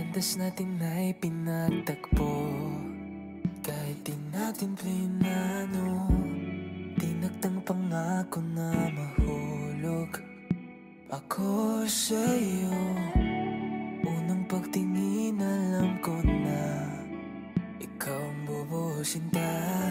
landas natin ay pinagtagpo. Kahit di natin plinano, tinagtang pangako na mahulog ako sa'yo. Unang pagtingin alam ko na ikaw ang bubusinta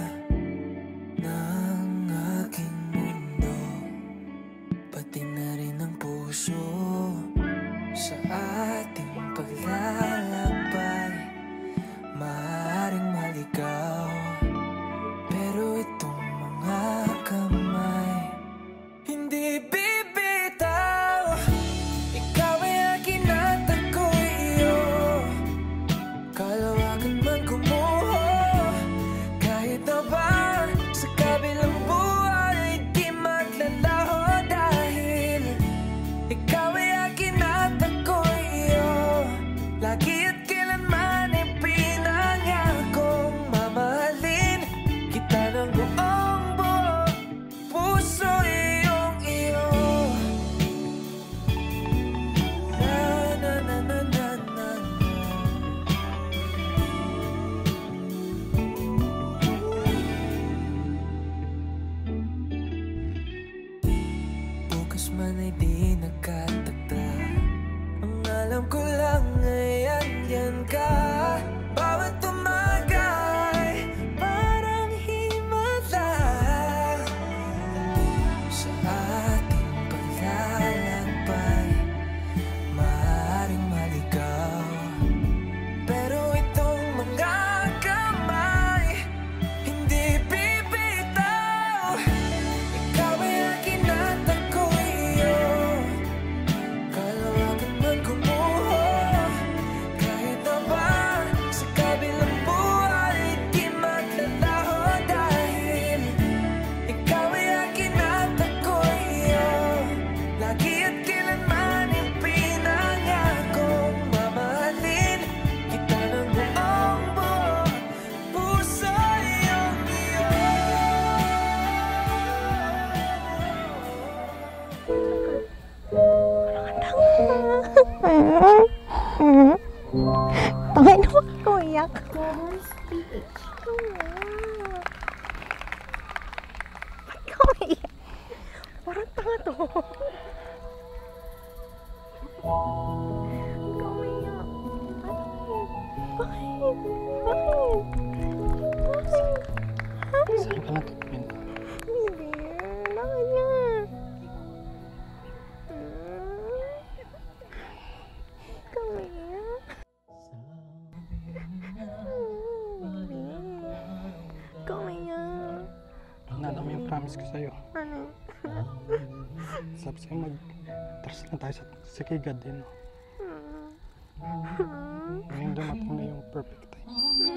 ng aking mundo, pati na rin ang puso. Sa ating paglalakbay, maaaring maligaw, pero itong mga kamay hindi bibitaw. Ikaw ay akin at ako'y iyo, kalawakan man kumuho. Kahit na ba sa kabilang buhay di maglalaho, dahil ikaw ay akin at ako'y iyo. Lagi at kailanman ipinangakong mamahalin kita ng buong buo puso, iyong iyo. Na na na na na na. Bukas man ay di nagkatakda, ang alam ko lang ay andyan ka. Bawat umaga ay parang himala. Sa ating paglalakbay, maaaring maligaw, pero itong mga kamay hindi bibitaw. Ikaw ay akin at ako'y iyo, kalawakan man kumuho. Kahit na ba sa kabilang buhay di maglalaho, dahil ikaw ay akin at ako'y iyo. Lagi at kailanman ipinangakong mamahalin kita ng buong buo puso, iyong iyo. Tangay na ako iyak. Ikaw iyak. Parang tanga to. Ikaw iyak. Bakit? Saan ka natupin? Hindi. Bakit yan? Ikaw iyak. Ikaw iyak. Naalala mo yung promise ko sa'yo. Ano? Sabi sa'yo mag-trust na tayo sa kay God din. No? Ngayon dumating na yung perfect time.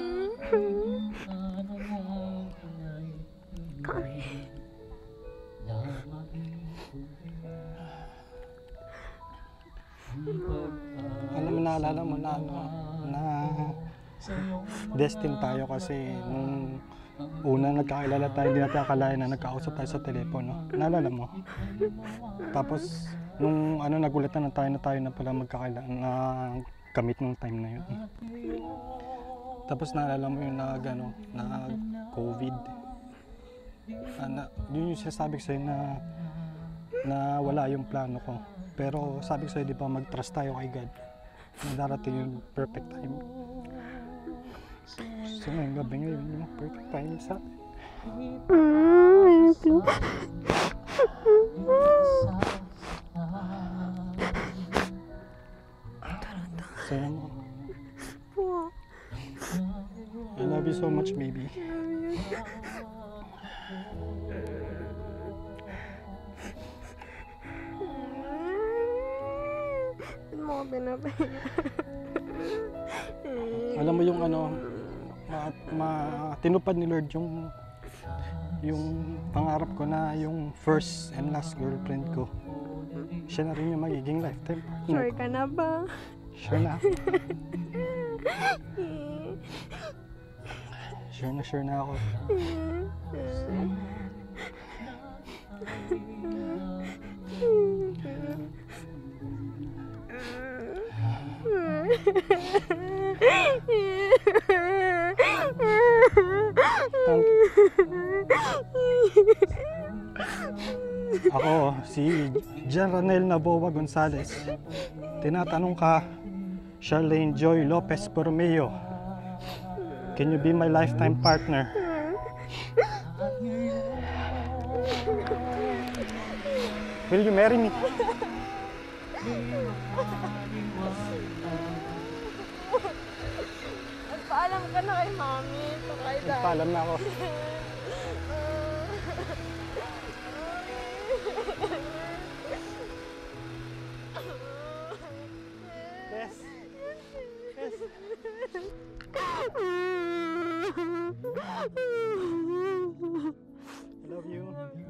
Alam mo, naalala mo na na destined tayo kasi nung una nagkakilala tayo, hindi natin akalain na nagkausap tayo sa telepono. Naalala mo? Tapos nung nagulatan na tayo na pala magkakilala na kamit nung time na yun. Tapos naalala mo yung na COVID. Yun yung sinasabi ko sa'yo na wala yung plano ko. Pero sabi ko sa'yo, di ba, mag-trust tayo kay God. Na darating yung perfect time. So ngayong gabi ngayon, yung perfect time sa atin. Saya mo. I love you so much, baby. Alam mo yung tinupad ni Lord yung pangarap ko na yung first and last girlfriend ko. Siya na rin yung magiging lifetime partner. Sure ka na ba? Sure na. Sure na ako. Thank you. Ako, si Ranell na Boa Gonzales. Tinatanong ka, Charlene Joy Lopez Borromeo, can you be my lifetime partner? Will you marry me? Nagpaalam ka na kay Mami. Kay Dad. Nagpaalam na ako. Yes. Yes. I love you.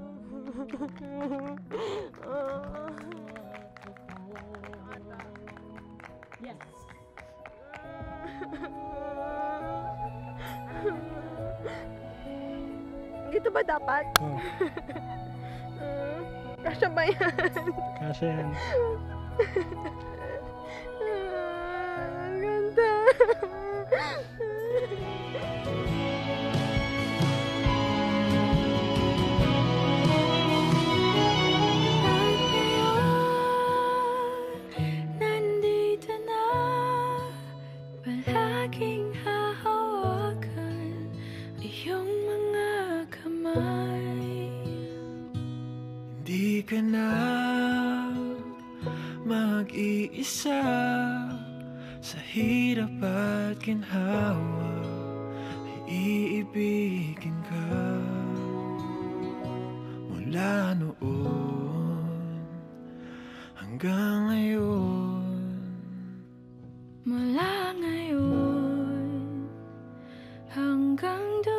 Yes. Dito ba dapat? Oh, Kasya ba yan? kasi yan. Ang ganda. Nandito na, palaging hahawakan iyong mga kamay. Hindi ka na mag-iisa sa hirap at ginhawa, iibigin ka mula noon hanggang ngayon. Mula ngayon hanggang doon.